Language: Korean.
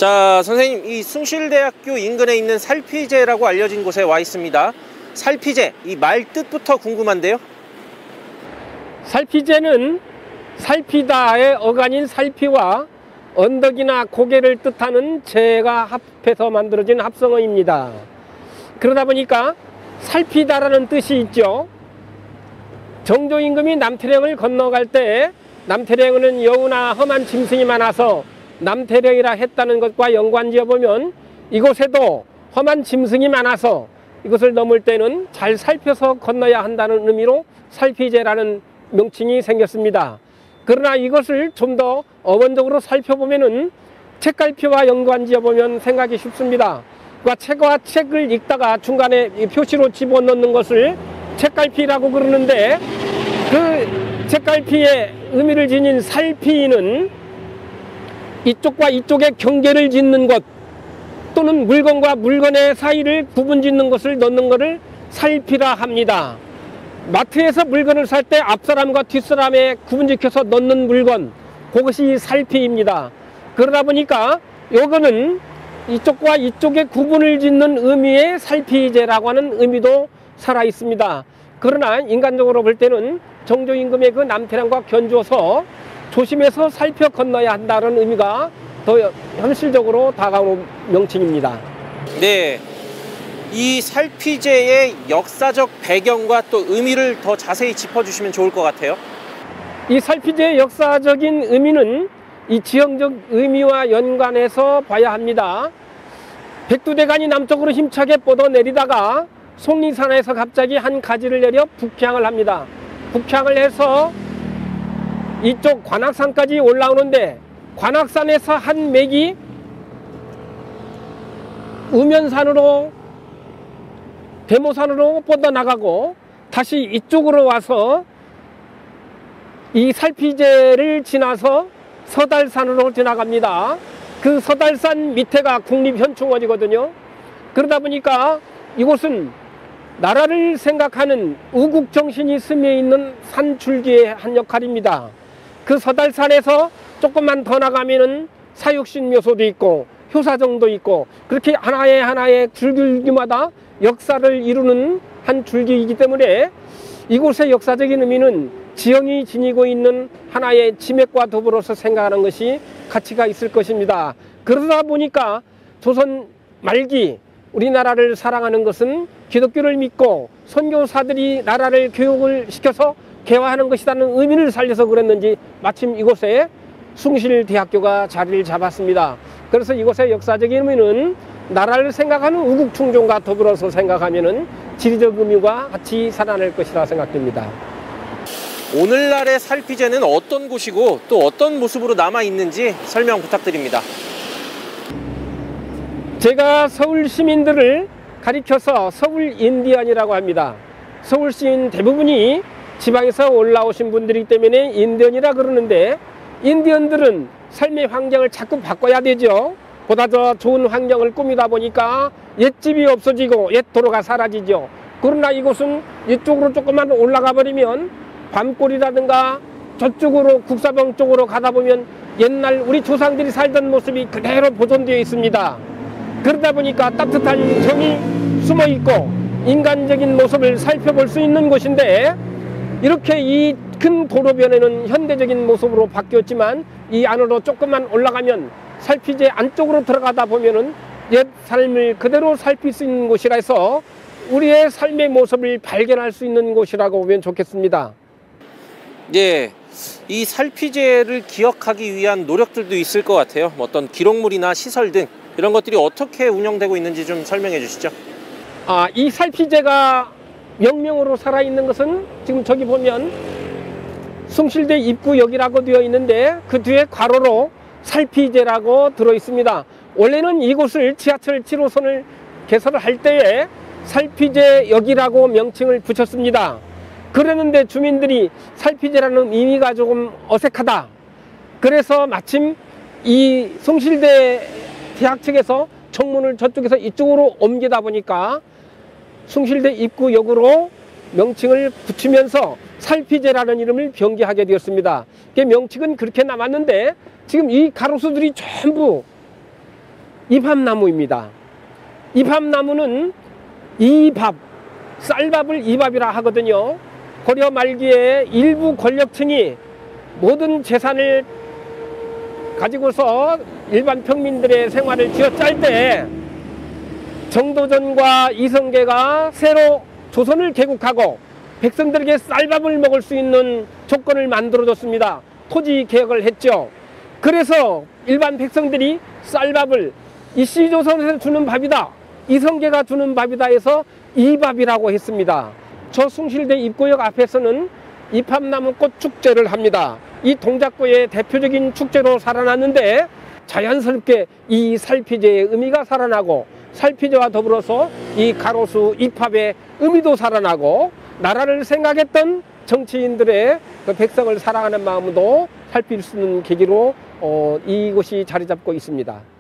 자, 선생님, 이 숭실대학교 인근에 있는 살피제라고 알려진 곳에 와 있습니다. 살피제, 이 말 뜻부터 궁금한데요. 살피제는 살피다의 어간인 살피와 언덕이나 고개를 뜻하는 제가 합해서 만들어진 합성어입니다. 그러다 보니까 살피다라는 뜻이 있죠. 정조 임금이 남태령을 건너갈 때 남태령은 여우나 험한 짐승이 많아서 남태령이라 했다는 것과 연관지어 보면 이곳에도 험한 짐승이 많아서 이것을 넘을 때는 잘 살펴서 건너야 한다는 의미로 살피제라는 명칭이 생겼습니다. 그러나 이것을 좀 더 어원적으로 살펴보면은 책갈피와 연관지어 보면 생각이 쉽습니다. 그러니까 책과 책을 읽다가 중간에 표시로 집어넣는 것을 책갈피라고 그러는데, 그 책갈피의 의미를 지닌 살피는 이쪽과 이쪽의 경계를 짓는 것, 또는 물건과 물건의 사이를 구분 짓는 것을 넣는 것을 살피라 합니다. 마트에서 물건을 살 때 앞사람과 뒷사람에 구분지켜서 넣는 물건, 그것이 살피입니다. 그러다 보니까 요거는 이쪽과 이쪽의 구분을 짓는 의미의 살피제라고 하는 의미도 살아 있습니다. 그러나 인간적으로 볼 때는 정조 임금의 그 남태령과 견주어서 조심해서 살펴 건너야 한다는 의미가 더 현실적으로 다가오는 명칭입니다. 네, 이 살피제의 역사적 배경과 또 의미를 더 자세히 짚어주시면 좋을 것 같아요. 이 살피제의 역사적인 의미는 이 지형적 의미와 연관해서 봐야 합니다. 백두대간이 남쪽으로 힘차게 뻗어내리다가 속리산에서 갑자기 한 가지를 내려 북향을 합니다. 북향을 해서 이쪽 관악산까지 올라오는데, 관악산에서 한 맥이 우면산으로 대모산으로 뻗어나가고 다시 이쪽으로 와서 이 살피제를 지나서 서달산으로 지나갑니다. 그 서달산 밑에가 국립현충원이거든요. 그러다 보니까 이곳은 나라를 생각하는 우국정신이 스며 있는 산줄기의 한 역할입니다. 그 서달산에서 조금만 더 나가면은 사육신 묘소도 있고 효사정도 있고, 그렇게 하나의 줄기마다 역사를 이루는 한 줄기이기 때문에 이곳의 역사적인 의미는 지형이 지니고 있는 하나의 지맥과 더불어서 생각하는 것이 가치가 있을 것입니다. 그러다 보니까 조선 말기 우리나라를 사랑하는 것은 기독교를 믿고 선교사들이 나라를 교육을 시켜서 개화하는 것이라는 의미를 살려서 그랬는지 마침 이곳에 숭실대학교가 자리를 잡았습니다. 그래서 이곳의 역사적인 의미는 나라를 생각하는 우국충종과 더불어서 생각하면은 지리적 의미와 같이 살아날 것이라 생각됩니다. 오늘날의 살피제는 어떤 곳이고 또 어떤 모습으로 남아있는지 설명 부탁드립니다. 제가 서울 시민들을 가리켜서 서울 인디언이라고 합니다. 서울 시민 대부분이 지방에서 올라오신 분들이기 때문에 인디언이라 그러는데, 인디언들은 삶의 환경을 자꾸 바꿔야 되죠. 보다 더 좋은 환경을 꾸미다 보니까 옛집이 없어지고 옛 도로가 사라지죠. 그러나 이곳은 이쪽으로 조금만 올라가 버리면 밤골이라든가 저쪽으로 국사병 쪽으로 가다 보면 옛날 우리 조상들이 살던 모습이 그대로 보존되어 있습니다. 그러다 보니까 따뜻한 정이 숨어 있고 인간적인 모습을 살펴볼 수 있는 곳인데, 이렇게 이 큰 도로변에는 현대적인 모습으로 바뀌었지만 이 안으로 조금만 올라가면 살피제 안쪽으로 들어가다 보면은 옛 삶을 그대로 살필 수 있는 곳이라 해서 우리의 삶의 모습을 발견할 수 있는 곳이라고 보면 좋겠습니다. 네, 이 살피제를 기억하기 위한 노력들도 있을 것 같아요. 어떤 기록물이나 시설 등 이런 것들이 어떻게 운영되고 있는지 좀 설명해 주시죠. 이 살피제가 명명으로 살아있는 것은 지금 저기 보면 숭실대 입구역이라고 되어 있는데, 그 뒤에 괄호로 살피제라고 들어 있습니다. 원래는 이곳을 지하철 7호선을 개설을 할 때에 살피제역이라고 명칭을 붙였습니다. 그랬는데 주민들이 살피제라는 의미가 조금 어색하다. 그래서 마침 이 숭실대 대학 측에서 정문을 저쪽에서 이쪽으로 옮기다 보니까 숭실대 입구역으로 명칭을 붙이면서 살피제라는 이름을 변기하게 되었습니다. 명칭은 그렇게 남았는데 지금 이 가로수들이 전부 이팝나무입니다. 이팝나무는 이밥, 쌀밥을 이밥이라 하거든요. 고려 말기에 일부 권력층이 모든 재산을 가지고서 일반 평민들의 생활을 쥐어짤 때 정도전과 이성계가 새로 조선을 개국하고 백성들에게 쌀밥을 먹을 수 있는 조건을 만들어줬습니다. 토지 개혁을 했죠. 그래서 일반 백성들이 쌀밥을 이 C조선에서 주는 밥이다, 이성계가 주는 밥이다 해서 이밥이라고 했습니다. 저 숭실대 입구역 앞에서는 이팝나무 꽃 축제를 합니다. 이 동작구의 대표적인 축제로 살아났는데 자연스럽게 이 살피제의 의미가 살아나고 살피제와 더불어서 이 가로수 이팝의 의미도 살아나고 나라를 생각했던 정치인들의 그 백성을 사랑하는 마음도 살필 수 있는 계기로 이곳이 자리 잡고 있습니다.